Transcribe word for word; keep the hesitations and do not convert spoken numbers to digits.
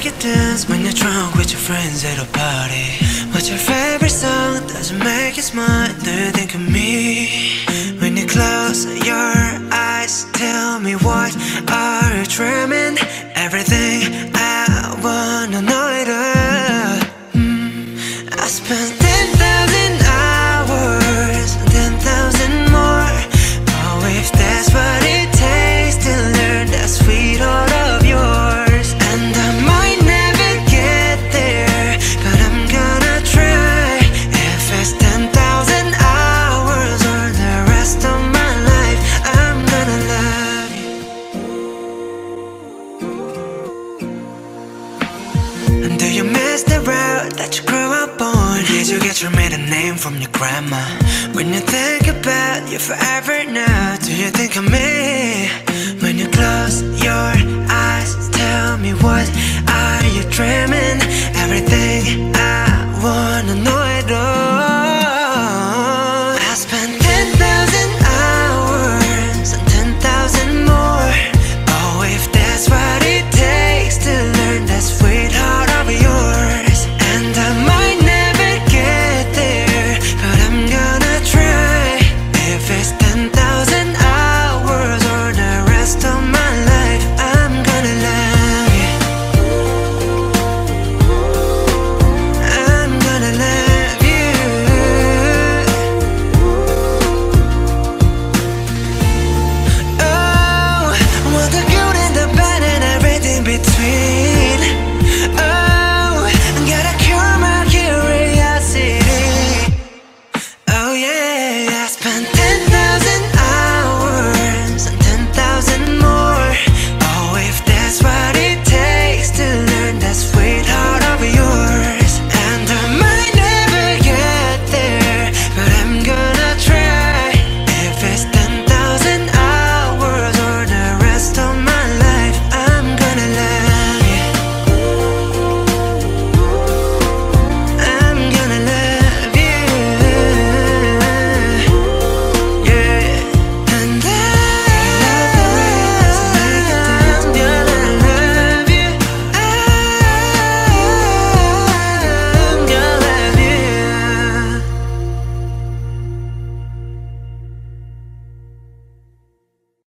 you dance when you're drunk with your friends at a party? What's your favorite song? Does it make you smile? Do you think of me? When you close your eyes, tell me what are you dreaming? Everything I wanna know it all. mm. I spent ten thousand hours, ten thousand more. Oh, if that's what it takes to learn that sweet heart of yours. And I might never get there, but I'm gonna try. If it's ten thousand hours or the rest of my life, I'm gonna love you. And do you miss the road that you grew up on? Did you get your maiden name from your grandma? When you think about you forever now, do you think of me? When you close your eyes, tell me what are you dreaming?